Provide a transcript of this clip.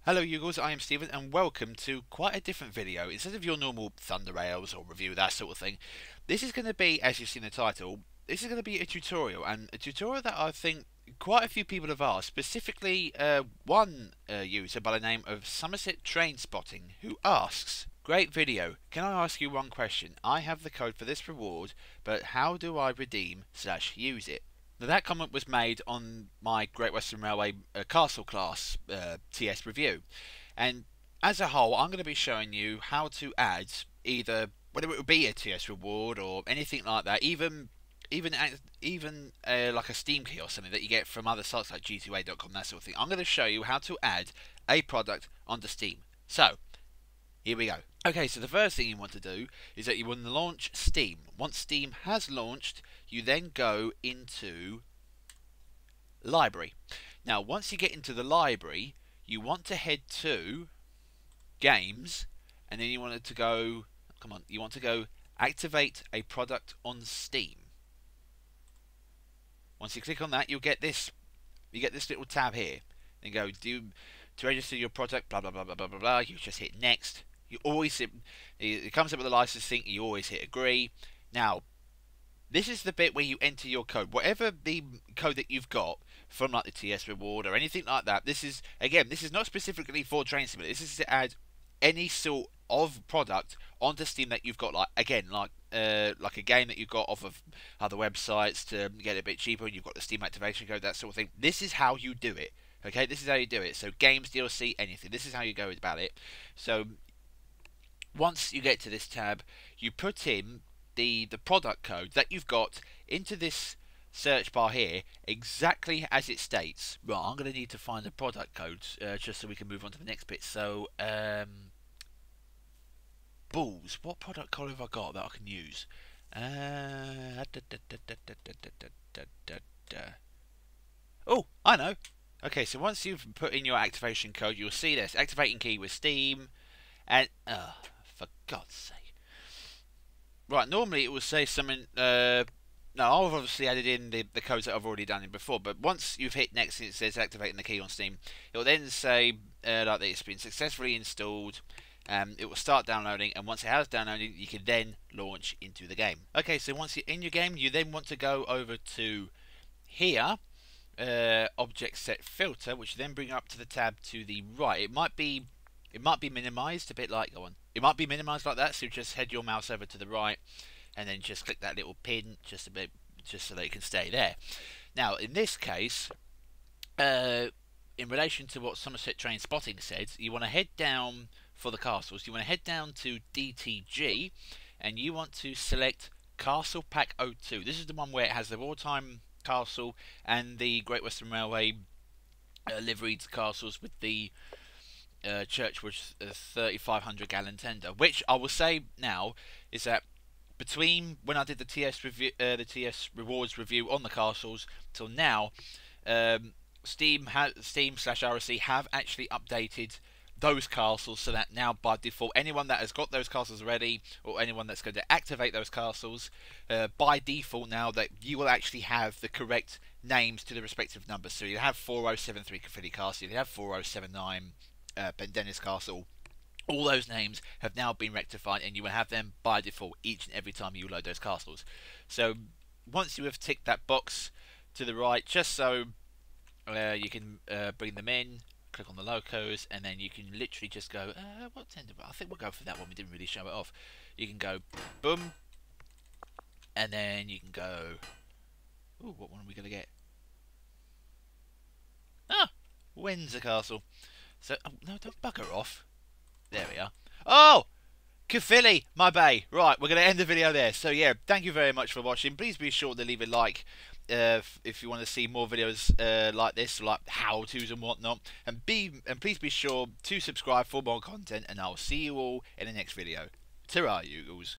Hello Eagles, I am Stephen and welcome to quite a different video. Instead of your normal Thunder Rails or review, that sort of thing, this is going to be, as you've seen the title, this is going to be a tutorial, and a tutorial that I think quite a few people have asked, specifically one user by the name of Somerset Train Spotting, who asks, great video, can I ask you one question? I have the code for this reward, but how do I redeem/use it? Now that comment was made on my Great Western Railway Castle class TS review, and as a whole, I'm going to be showing you how to add either whether it would be a TS reward or anything like that, even like a Steam key or something that you get from other sites like G2A.com, that sort of thing. I'm going to show you how to add a product onto Steam. So here we go. Okay, so the first thing you want to do is that you want to launch Steam. Once Steam has launched, you then go into Library. Now, once you get into the library, you want to head to Games, and then you want it to go, come on, you want to go Activate a Product on Steam. Once you click on that, you get this little tab here. Then go to register your product, blah blah blah blah blah blah blah. You just hit Next. You always hit, it comes up with a license thing, you always hit agree. Now, this is the bit where you enter your code. Whatever the code that you've got from like the TS reward or anything like that, this is not specifically for Train Simulator. This is to add any sort of product onto Steam that you've got, like a game that you've got off of other websites to get it a bit cheaper, and you've got the Steam activation code, that sort of thing. This is how you do it. Okay, this is how you do it. So games, DLC, anything. This is how you go about it. So once you get to this tab, you put in the product code that you've got into this search bar here, exactly as it states. Right, I'm going to need to find the product code just so we can move on to the next bit. So, balls. What product code have I got that I can use? Oh, I know. Okay, so once you've put in your activation code, you'll see this activating key with Steam, and for God's sake. Right, normally it will say something. No, I've obviously added in the codes that I've already done in before. But once you've hit next, it says activating the key on Steam. It will then say like that it's been successfully installed. It will start downloading, and once it has downloaded, you can then launch into the game. Okay, so once you're in your game, you then want to go over to here, Object Set Filter, which then bring up to the tab to the right. It might be minimized a bit like, go on. It might be minimized like that, so just head your mouse over to the right and then just click that little pin just a bit, just so that it can stay there. Now, in this case, in relation to what Somerset Train Spotting said, you want to head down for the castles. You want to head down to DTG and you want to select Castle Pack 02. This is the one where it has the wartime castle and the Great Western Railway liveried castles with the church was a 3,500 gallon tender, which I will say now is that between when I did the TS review, the TS rewards review on the castles till now, Steam/RSC have actually updated those castles so that now by default anyone that has got those castles already, or anyone that's going to activate those castles, by default now that you will actually have the correct names to the respective numbers. So you have 4073 Caerphilly Castle, you have 4079 Pendennis Castle. All those names have now been rectified, and you will have them by default each and every time you load those castles. So once you have ticked that box to the right, just so you can bring them in, click on the locos, and then you can literally just go, what tender? I think we'll go for that one. We didn't really show it off. You can go boom, and then you can go. Ooh, what one are we gonna get? Ah, Windsor Castle. So, oh, no, don't bugger off. There we are. Oh! Caerphilly, my bay. Right, we're going to end the video there. So, yeah, thank you very much for watching. Please be sure to leave a like if you want to see more videos like this, like how-tos and whatnot. And please be sure to subscribe for more content, and I'll see you all in the next video. Ta-ra, Eagles.